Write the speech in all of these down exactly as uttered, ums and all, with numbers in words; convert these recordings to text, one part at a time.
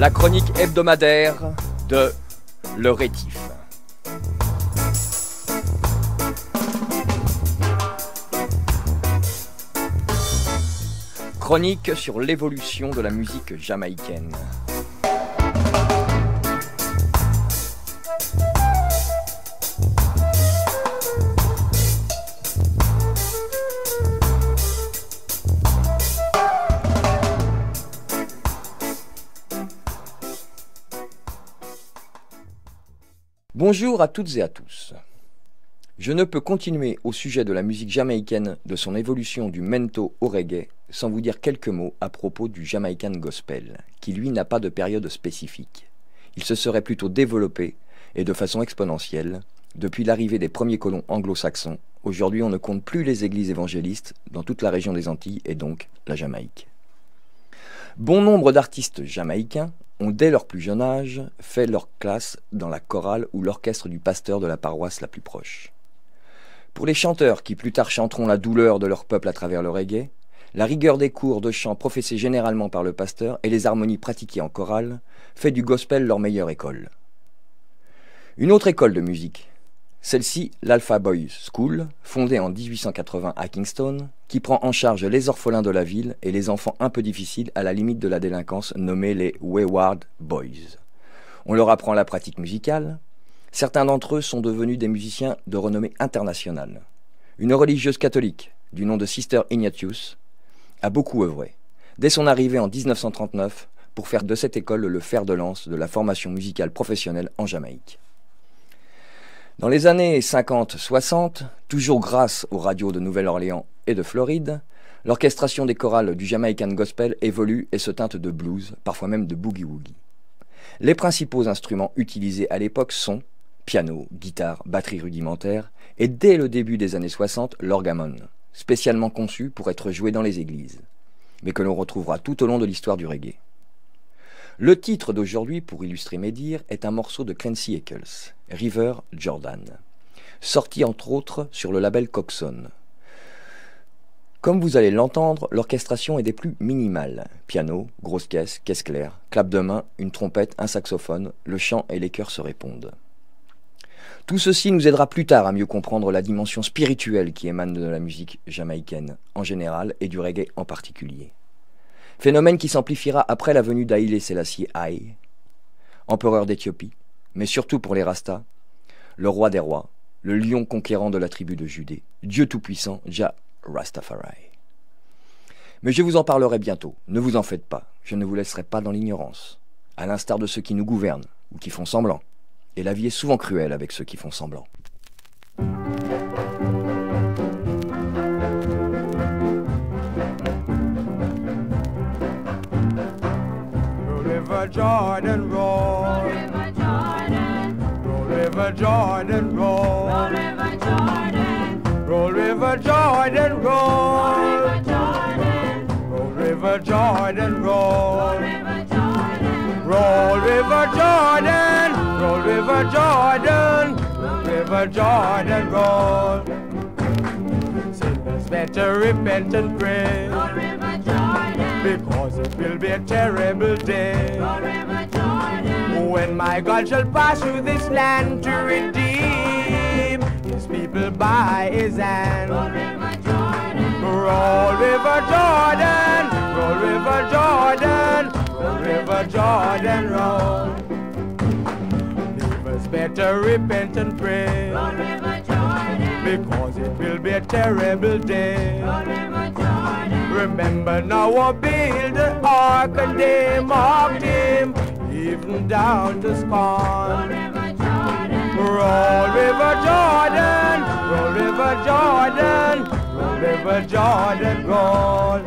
La chronique hebdomadaire de Le Rétif. Chronique sur l'évolution de la musique jamaïcaine. Bonjour à toutes et à tous. Je ne peux continuer au sujet de la musique jamaïcaine, de son évolution du mento au reggae, sans vous dire quelques mots à propos du Jamaican Gospel, qui lui n'a pas de période spécifique. Il se serait plutôt développé, et de façon exponentielle, depuis l'arrivée des premiers colons anglo-saxons. Aujourd'hui, on ne compte plus les églises évangélistes dans toute la région des Antilles et donc la Jamaïque. Bon nombre d'artistes jamaïcains ont dès leur plus jeune âge fait leur classe dans la chorale ou l'orchestre du pasteur de la paroisse la plus proche. Pour les chanteurs qui plus tard chanteront la douleur de leur peuple à travers le reggae, la rigueur des cours de chant professés généralement par le pasteur et les harmonies pratiquées en chorale fait du gospel leur meilleure école. Une autre école de musique, celle-ci l'Alpha Boys School, fondée en dix-huit cent quatre-vingts à Kingston, qui prend en charge les orphelins de la ville et les enfants un peu difficiles à la limite de la délinquance nommés les Wayward Boys. On leur apprend la pratique musicale. Certains d'entre eux sont devenus des musiciens de renommée internationale. Une religieuse catholique, du nom de Sister Ignatius, a beaucoup œuvré, dès son arrivée en dix-neuf cent trente-neuf, pour faire de cette école le fer de lance de la formation musicale professionnelle en Jamaïque. Dans les années cinquante soixante, toujours grâce aux radios de Nouvelle-Orléans et de Floride, l'orchestration des chorales du Jamaican Gospel évolue et se teinte de blues, parfois même de boogie-woogie. Les principaux instruments utilisés à l'époque sont piano, guitare, batterie rudimentaire et dès le début des années soixante, l'orgamon, spécialement conçu pour être joué dans les églises, mais que l'on retrouvera tout au long de l'histoire du reggae. Le titre d'aujourd'hui, pour illustrer mes dires, est un morceau de Clancy Eccles, River Jordan, sorti entre autres sur le label Coxsone. Comme vous allez l'entendre, l'orchestration est des plus minimales. Piano, grosse caisse, caisse claire, clap de main, une trompette, un saxophone, le chant et les chœurs se répondent. Tout ceci nous aidera plus tard à mieux comprendre la dimension spirituelle qui émane de la musique jamaïcaine en général et du reggae en particulier. Phénomène qui s'amplifiera après la venue d'Haïlé Sélassié I, empereur d'Éthiopie, mais surtout pour les Rastas, le roi des rois, le lion conquérant de la tribu de Judée, Dieu tout-puissant, Jah Rastafari. Mais je vous en parlerai bientôt, ne vous en faites pas, je ne vous laisserai pas dans l'ignorance, à l'instar de ceux qui nous gouvernent ou qui font semblant. Et la vie est souvent cruelle avec ceux qui font semblant. Jordan roll, River Jordan, roll River Jordan roll, roll River Jordan, roll River Jordan roll, roll River Jordan, roll River Jordan roll, roll River Jordan, roll River Jordan, roll River Jordan roll. Sinners better repent and pray, roll River Jordan, because it will be a terrible day roll River Jordan, when my God shall pass through this land to redeem his people by his hand. roll River Jordan, Roll River Jordan, roll River Jordan, roll River Jordan, roll. Believers better repent and pray, roll River Jordan, because it will be a terrible day. roll River Jordan, Remember Noah built the ark and they mocked him, even down to roll scorn. River Jordan, Roll River Jordan, roll River Jordan, roll River Jordan, roll.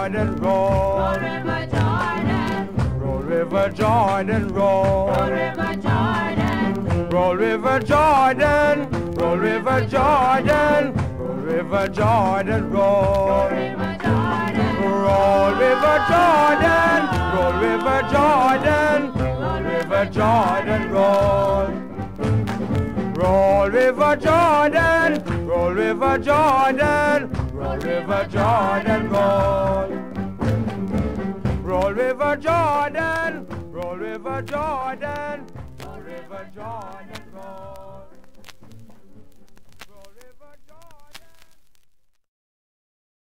Jordan, roll. Roll River Jordan. Roll River Jordan, Roll roll. River Jordan. Roll River Jordan, roll River Jordan, roll River Jordan, roll. River Jordan. Roll River Jordan, roll River Jordan, roll River Jordan, roll. Roll River Jordan, roll River Jordan, roll River Jordan, roll. Roll River Jordan, roll River Jordan, roll River Jordan, roll.